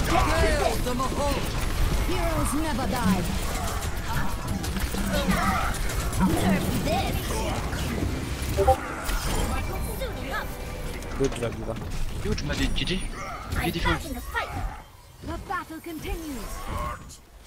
Heroes never die. Good job, D.Va. Yo, tu m'as dit GG. GG full. The battle continues.